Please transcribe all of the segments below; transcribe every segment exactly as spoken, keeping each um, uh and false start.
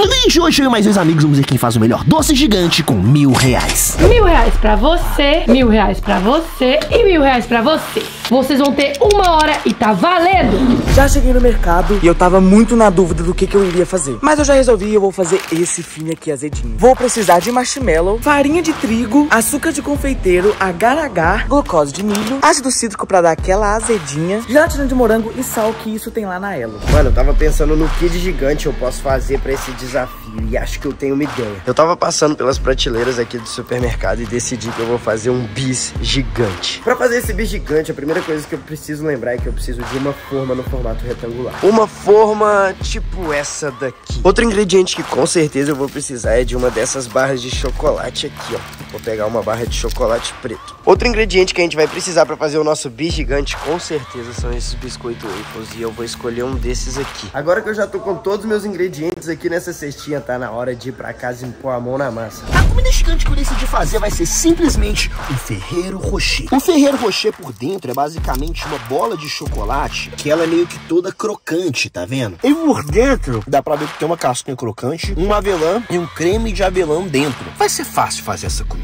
No vídeo de hoje, eu e mais dois amigos vamos ver quem faz o melhor doce gigante com mil reais. Mil reais pra você, mil reais pra você e mil reais pra você. Vocês vão ter uma hora e tá valendo! Já cheguei no mercado e eu tava muito na dúvida do que, que eu iria fazer. Mas eu já resolvi e eu vou fazer esse fim aqui azedinho. Vou precisar de marshmallow, farinha de trigo, açúcar de confeiteiro, agar-agar, glucose de milho, ácido cítrico pra dar aquela azedinha, gelatina de morango e sal, que isso tem lá na Elo. Mano, eu tava pensando no que de gigante eu posso fazer pra esse desafio e acho que eu tenho uma ideia. Eu tava passando pelas prateleiras aqui do supermercado e decidi que eu vou fazer um bis gigante. Pra fazer esse bis gigante, a primeira coisa que eu preciso lembrar é que eu preciso de uma forma no formato retangular. Uma forma tipo essa daqui. Outro ingrediente que com certeza eu vou precisar é de uma dessas barras de chocolate aqui, ó. Vou pegar uma barra de chocolate preto. Outro ingrediente que a gente vai precisar pra fazer o nosso bis gigante, com certeza, são esses biscoitos waffles. E eu vou escolher um desses aqui. Agora que eu já tô com todos os meus ingredientes aqui nessa cestinha, tá na hora de ir pra casa e impor a mão na massa. A comida gigante que eu decidi fazer vai ser simplesmente um Ferrero Rocher. O Ferrero Rocher por dentro é basicamente uma bola de chocolate que ela é meio que toda crocante, tá vendo? E por dentro dá pra ver que tem uma casquinha crocante, um avelã e um creme de avelã dentro. Vai ser fácil fazer essa comida.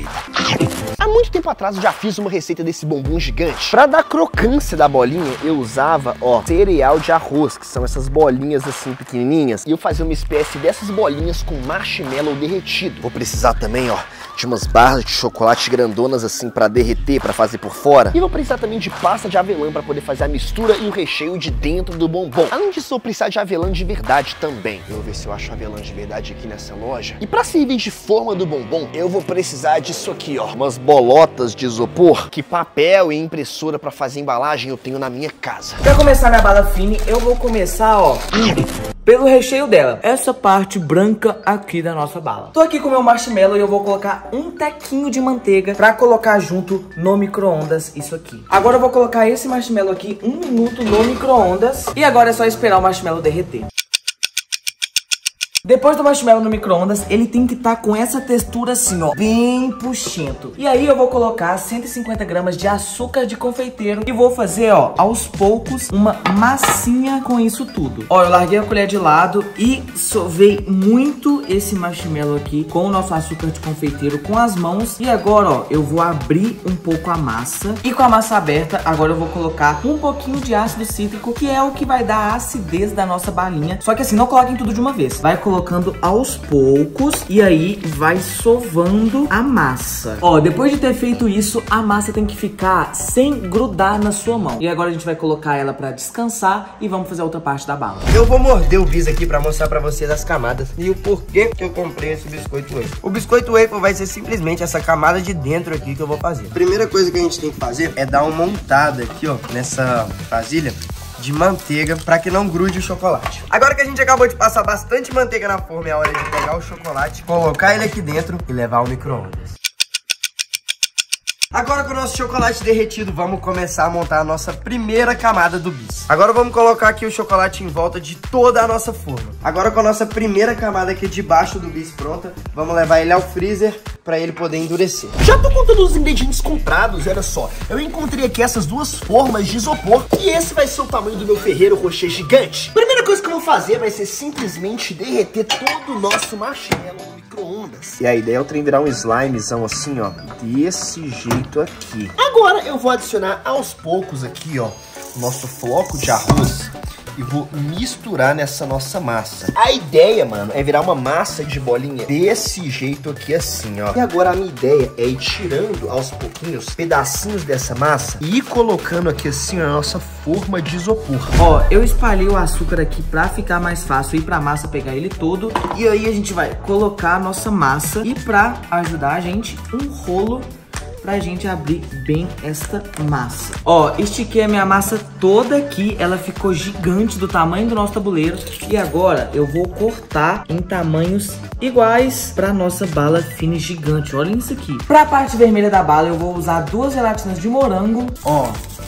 Há muito tempo atrás eu já fiz uma receita desse bombom gigante. Pra dar crocância da bolinha, eu usava, ó, cereal de arroz, que são essas bolinhas assim pequenininhas. E eu fazia uma espécie dessas bolinhas com marshmallow derretido. Vou precisar também, ó, de umas barras de chocolate grandonas assim pra derreter, pra fazer por fora. E vou precisar também de pasta de avelã pra poder fazer a mistura e o recheio de dentro do bombom. Além disso, vou precisar de avelã de verdade também. Eu vou ver se eu acho avelã de verdade aqui nessa loja. E pra servir de forma do bombom, eu vou precisar disso aqui, ó. Umas bolotas de isopor, que papel e impressora pra fazer embalagem eu tenho na minha casa. Pra começar minha bala fine, eu vou começar, ó, pelo recheio dela. Essa parte branca aqui da nossa bala. Tô aqui com o meu marshmallow e eu vou colocar um tequinho de manteiga pra colocar junto no micro-ondas isso aqui. Agora eu vou colocar esse marshmallow aqui um minuto no micro-ondas. E agora é só esperar o marshmallow derreter. Depois do marshmallow no micro-ondas, ele tem que estar tá com essa textura assim, ó, bem puxento. E aí eu vou colocar cento e cinquenta gramas de açúcar de confeiteiro e vou fazer, ó, aos poucos, uma massinha com isso tudo. Ó, eu larguei a colher de lado e sovei muito esse marshmallow aqui com o nosso açúcar de confeiteiro com as mãos. E agora, ó, eu vou abrir um pouco a massa. E com a massa aberta, agora eu vou colocar um pouquinho de ácido cítrico, que é o que vai dar a acidez da nossa balinha. Só que assim, não coloquem tudo de uma vez. Vai colocar colocando aos poucos e aí vai sovando a massa. Ó, depois de ter feito isso, a massa tem que ficar sem grudar na sua mão. E agora a gente vai colocar ela pra descansar e vamos fazer a outra parte da bala. Eu vou morder o bis aqui pra mostrar pra vocês as camadas e o porquê que eu comprei esse biscoito waffle. O biscoito waffle vai ser simplesmente essa camada de dentro aqui que eu vou fazer. A primeira coisa que a gente tem que fazer é dar uma montada aqui, ó, nessa vasilha de manteiga para que não grude o chocolate. Agora que a gente acabou de passar bastante manteiga na forma, é a hora de pegar o chocolate, colocar ele aqui dentro e levar ao micro-ondas. Agora com o nosso chocolate derretido, vamos começar a montar a nossa primeira camada do bis. Agora vamos colocar aqui o chocolate em volta de toda a nossa forma. Agora com a nossa primeira camada aqui debaixo do bis pronta, vamos levar ele ao freezer para ele poder endurecer. Já tô contando os ingredientes comprados, olha só. Eu encontrei aqui essas duas formas de isopor e esse vai ser o tamanho do meu Ferrero Rocher gigante. Primeira coisa que eu vou fazer vai ser simplesmente derreter todo o nosso marshmallow no micro-ondas. E a ideia é o trem virar um slimezão assim, ó, desse jeito aqui. Agora eu vou adicionar aos poucos aqui, ó, o nosso floco de arroz e vou misturar nessa nossa massa. A ideia, mano, é virar uma massa de bolinha desse jeito aqui assim, ó. E agora a minha ideia é ir tirando aos pouquinhos pedacinhos dessa massa e ir colocando aqui assim a nossa forma de isopor. Ó, eu espalhei o açúcar aqui pra ficar mais fácil ir pra massa pegar ele todo. E aí a gente vai colocar a nossa massa e pra ajudar a gente, um rolo pra gente abrir bem esta massa. Ó, estiquei a minha massa toda aqui, ela ficou gigante do tamanho do nosso tabuleiro. E agora eu vou cortar em tamanhos iguais pra nossa bala fine gigante. Olhem isso aqui. Pra parte vermelha da bala eu vou usar duas gelatinas de morango. Ó,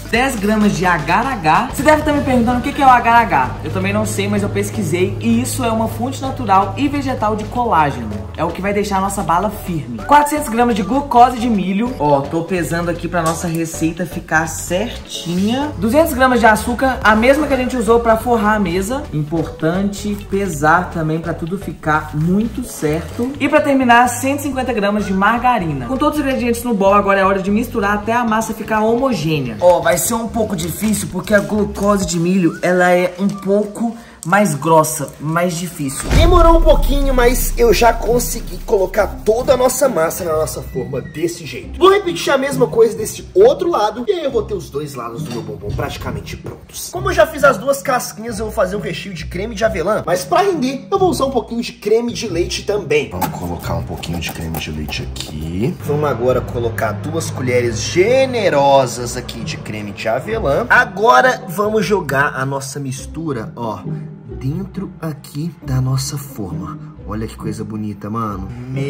dez gramas de agar-agar. Você deve estar me perguntando o que é o agar-agar. Eu também não sei, mas eu pesquisei e isso é uma fonte natural e vegetal de colágeno. É o que vai deixar a nossa bala firme. quatrocentos gramas de glucose de milho. Ó, tô pesando aqui pra nossa receita ficar certinha. duzentos gramas de açúcar, a mesma que a gente usou pra forrar a mesa. Importante pesar também pra tudo ficar muito certo. E pra terminar, cento e cinquenta gramas de margarina. Com todos os ingredientes no bol, agora é hora de misturar até a massa ficar homogênea. Ó, vai ser um pouco difícil porque a glucose de milho, ela é um pouco mais grossa, mais difícil. Demorou um pouquinho, mas eu já consegui colocar toda a nossa massa na nossa forma desse jeito. Vou repetir a mesma coisa desse outro lado e aí eu vou ter os dois lados do meu bombom praticamente prontos. Como eu já fiz as duas casquinhas, eu vou fazer um recheio de creme de avelã, mas pra render, eu vou usar um pouquinho de creme de leite também. Vamos colocar um pouquinho de creme de leite aqui. Vamos agora colocar duas colheres generosas aqui de creme de avelã. Agora vamos jogar a nossa mistura, ó, dentro aqui da nossa forma. Olha que coisa bonita, mano.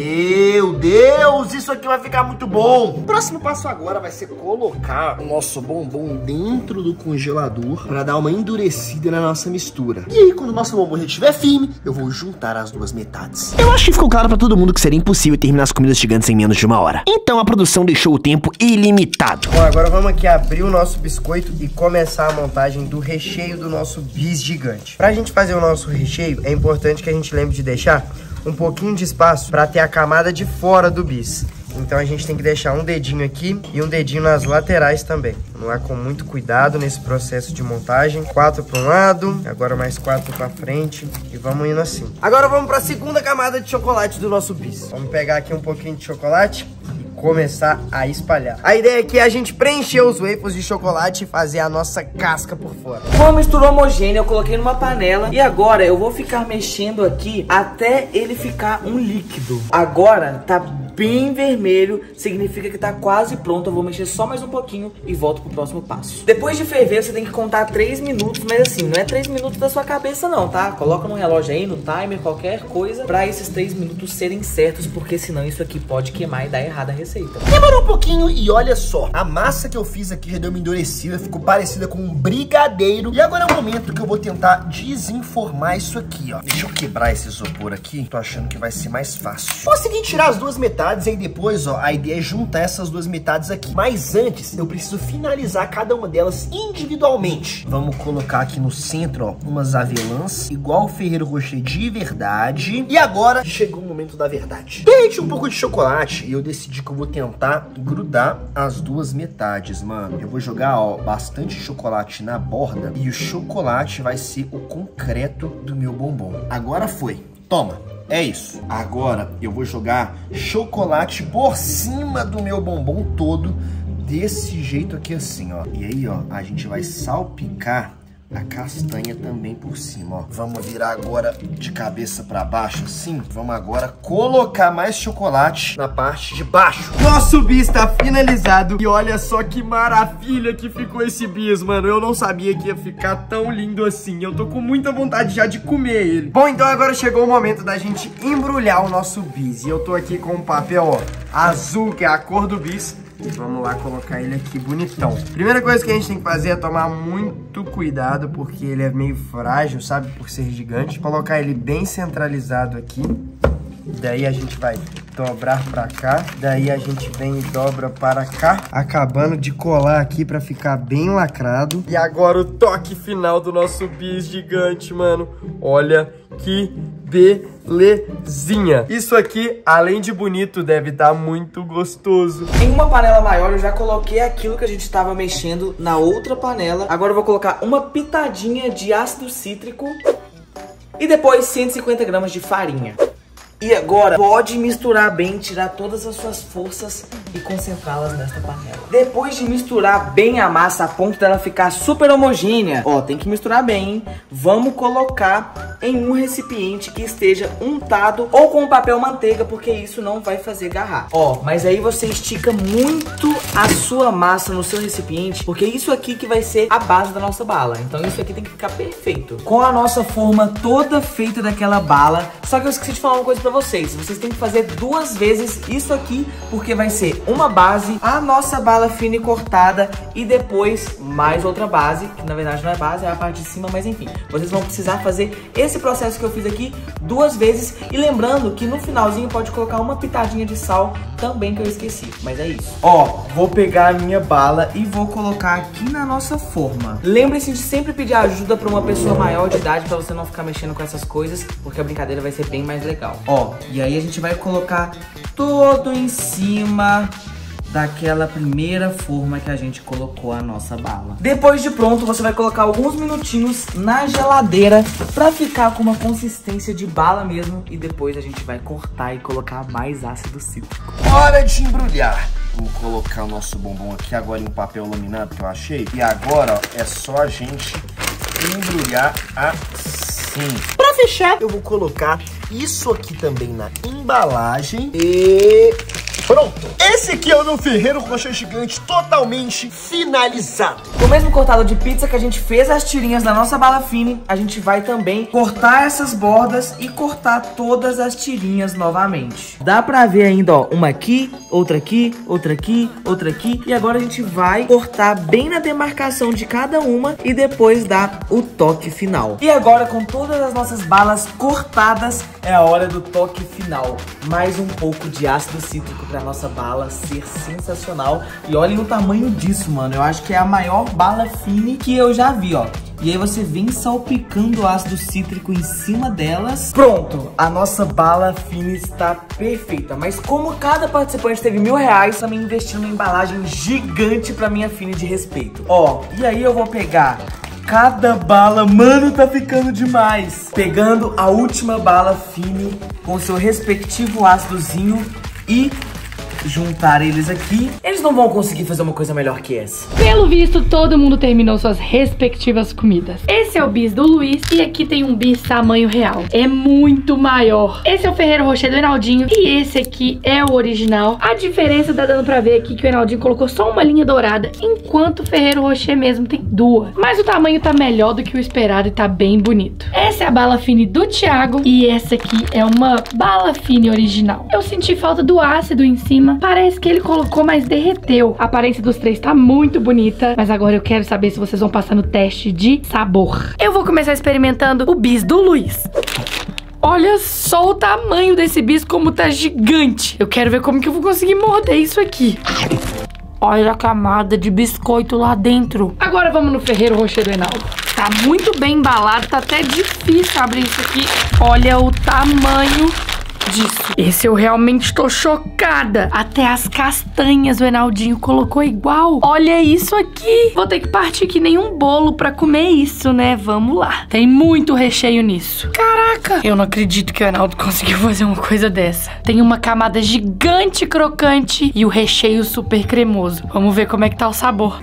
Meu Deus, isso aqui vai ficar muito bom. O próximo passo agora vai ser colocar o nosso bombom dentro do congelador para dar uma endurecida na nossa mistura. E aí, quando o nosso bombom já estiver firme, eu vou juntar as duas metades. Eu acho que ficou claro para todo mundo que seria impossível terminar as comidas gigantes em menos de uma hora. Então a produção deixou o tempo ilimitado. Bom, agora vamos aqui abrir o nosso biscoito e começar a montagem do recheio do nosso bis gigante. Pra gente fazer o nosso recheio, é importante que a gente lembre de deixar um pouquinho de espaço para ter a camada de fora do bis. Então a gente tem que deixar um dedinho aqui e um dedinho nas laterais também. Vamos lá com muito cuidado nesse processo de montagem. Quatro para um lado, agora mais quatro para frente e vamos indo assim. Agora vamos para a segunda camada de chocolate do nosso bis. Vamos pegar aqui um pouquinho de chocolate e começar a espalhar. A ideia aqui é a gente preencher os waffles de chocolate e fazer a nossa casca por fora. Com a mistura homogênea, eu coloquei numa panela e agora eu vou ficar mexendo aqui até ele ficar um líquido. Agora tá bem vermelho, significa que tá quase pronto. Eu vou mexer só mais um pouquinho e volto pro próximo passo. Depois de ferver, você tem que contar três minutos, mas assim, não é três minutos da sua cabeça não, tá? Coloca no relógio aí, no timer, qualquer coisa, pra esses três minutos serem certos, porque senão isso aqui pode queimar e dar errada a receita. Demorou um pouquinho e olha só, a massa que eu fiz aqui já deu uma endurecida, ficou parecida com um brigadeiro. E agora é o momento que eu vou tentar desenformar isso aqui, ó. Deixa eu quebrar esse isopor aqui, tô achando que vai ser mais fácil. Consegui tirar as duas metades e aí depois, ó, a ideia é juntar essas duas metades aqui. Mas antes, eu preciso finalizar cada uma delas individualmente. Vamos colocar aqui no centro, ó, umas avelãs, igual o Ferrero Rocher de verdade. E agora chegou o momento da verdade. Derreti um pouco de chocolate e eu decidi que eu vou tentar grudar as duas metades, mano. Eu vou jogar, ó, bastante chocolate na borda e o chocolate vai ser o concreto do meu bombom. Agora foi. Toma. É isso. Agora eu vou jogar chocolate por cima do meu bombom todo, desse jeito aqui assim, ó. E aí, ó, a gente vai salpicar a castanha também por cima, ó. Vamos virar agora de cabeça pra baixo assim. Vamos agora colocar mais chocolate na parte de baixo. Nosso bis tá finalizado e olha só que maravilha que ficou esse bis, mano. Eu não sabia que ia ficar tão lindo assim. Eu tô com muita vontade já de comer ele. Bom, então agora chegou o momento da gente embrulhar o nosso bis. E eu tô aqui com um papel, ó, azul, que é a cor do bis. E vamos lá colocar ele aqui bonitão. Primeira coisa que a gente tem que fazer é tomar muito cuidado, porque ele é meio frágil, sabe? Por ser gigante. Colocar ele bem centralizado aqui. Daí a gente vai dobrar pra cá. Daí a gente vem e dobra para cá. Acabando de colar aqui pra ficar bem lacrado. E agora o toque final do nosso bis gigante, mano. Olha que belezinha. Isso aqui, além de bonito, deve estar muito gostoso. Em uma panela maior, eu já coloquei aquilo que a gente estava mexendo na outra panela. Agora eu vou colocar uma pitadinha de ácido cítrico e depois cento e cinquenta gramas de farinha. E agora pode misturar bem, tirar todas as suas forças e concentrá-las nesta panela. Depois de misturar bem a massa a ponto dela ficar super homogênea, ó, tem que misturar bem, hein? Vamos colocar em um recipiente que esteja untado ou com papel manteiga, porque isso não vai fazer garrar. Ó, mas aí você estica muito a sua massa no seu recipiente, porque isso aqui que vai ser a base da nossa bala. Então isso aqui tem que ficar perfeito. Com a nossa forma toda feita daquela bala, só que eu esqueci de falar uma coisa pra vocês. Vocês têm que fazer duas vezes isso aqui, porque vai ser fazer uma base, a nossa bala fine cortada e depois mais outra base, que na verdade não é base, é a parte de cima, mas enfim, vocês vão precisar fazer esse processo que eu fiz aqui duas vezes. E lembrando que no finalzinho pode colocar uma pitadinha de sal também, que eu esqueci, mas é isso. Ó, vou pegar a minha bala e vou colocar aqui na nossa forma. Lembre-se de sempre pedir ajuda para uma pessoa maior de idade, para você não ficar mexendo com essas coisas, porque a brincadeira vai ser bem mais legal. Ó, e aí a gente vai colocar todo em cima daquela primeira forma que a gente colocou a nossa bala. Depois de pronto, você vai colocar alguns minutinhos na geladeira pra ficar com uma consistência de bala mesmo. E depois a gente vai cortar e colocar mais ácido cítrico. Hora de embrulhar. Vou colocar o nosso bombom aqui agora em papel laminado que eu achei. E agora, ó, é só a gente embrulhar assim. Pra fechar, eu vou colocar isso aqui também na embalagem e... pronto! Esse aqui é o meu Ferreiro Rocher gigante totalmente finalizado. Com o mesmo cortado de pizza que a gente fez as tirinhas da nossa bala fine, a gente vai também cortar essas bordas e cortar todas as tirinhas novamente. Dá pra ver ainda, ó, uma aqui, outra aqui, outra aqui, outra aqui. E agora a gente vai cortar bem na demarcação de cada uma e depois dar o toque final. E agora, com todas as nossas balas cortadas, é a hora do toque final. Mais um pouco de ácido cítrico pra nossa bala ser sensacional. E olhem o tamanho disso, mano. Eu acho que é a maior bala fine que eu já vi, ó. E aí você vem salpicando o ácido cítrico em cima delas. Pronto, a nossa bala fine está perfeita. Mas como cada participante teve mil reais, também investi numa embalagem gigante pra minha fine de respeito. Ó, e aí eu vou pegar cada bala, mano, tá ficando demais. Pegando a última bala fine com seu respectivo ácidozinho e juntar eles aqui. Eles não vão conseguir fazer uma coisa melhor que essa. Pelo visto, todo mundo terminou suas respectivas comidas. Esse é o bis do Luiz e aqui tem um bis tamanho real. É muito maior. Esse é o Ferreiro Rocher do Enaldinho e esse aqui é o original. A diferença tá dando pra ver aqui que o Enaldinho colocou só uma linha dourada, enquanto o Ferreiro Rocher mesmo tem duas. Mas o tamanho tá melhor do que o esperado e tá bem bonito. Essa é a bala fine do Thiago e essa aqui é uma bala fine original. Eu senti falta do ácido em cima. Parece que ele colocou, mas derreteu. A aparência dos três tá muito bonita, mas agora eu quero saber se vocês vão passar no teste de sabor. Eu vou começar experimentando o bis do Luiz. Olha só o tamanho desse bis, como tá gigante. Eu quero ver como que eu vou conseguir morder isso aqui. Olha a camada de biscoito lá dentro. Agora vamos no Ferreiro Rocher do Enaldo. Tá muito bem embalado, tá até difícil abrir isso aqui. Olha o tamanho disso. Esse eu realmente tô chocada. Até as castanhas o Enaldinho colocou igual. Olha isso aqui. Vou ter que partir que nem um bolo pra comer isso, né? Vamos lá. Tem muito recheio nisso. Caraca. Eu não acredito que o Enaldo conseguiu fazer uma coisa dessa. Tem uma camada gigante crocante e o recheio super cremoso. Vamos ver como é que tá o sabor.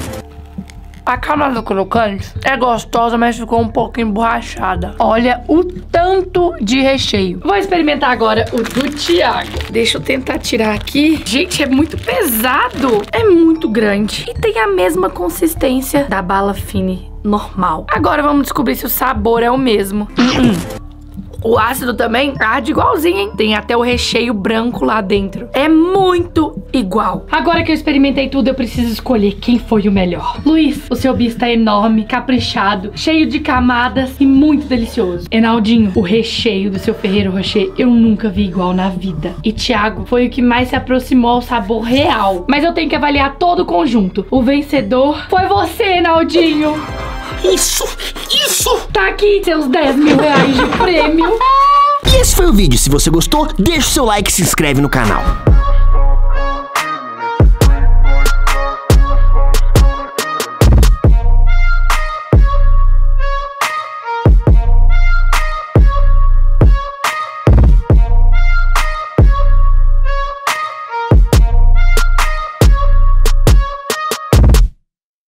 A camada crocante é gostosa, mas ficou um pouco emborrachada. Olha o tanto de recheio. Vou experimentar agora o do Thiago. Deixa eu tentar tirar aqui. Gente, é muito pesado. É muito grande. E tem a mesma consistência da bala fine normal. Agora vamos descobrir se o sabor é o mesmo. Uh-uh. O ácido também arde igualzinho, hein? Tem até o recheio branco lá dentro. É muito igual. Agora que eu experimentei tudo, eu preciso escolher quem foi o melhor. Luiz, o seu bis tá enorme, caprichado, cheio de camadas e muito delicioso. Enaldinho, o recheio do seu Ferreiro Rocher eu nunca vi igual na vida. E Thiago foi o que mais se aproximou ao sabor real. Mas eu tenho que avaliar todo o conjunto. O vencedor foi você, Enaldinho. Isso, isso! Tá aqui seus dez mil reais de prêmio. E esse foi o vídeo. Se você gostou, deixa o seu like e se inscreve no canal.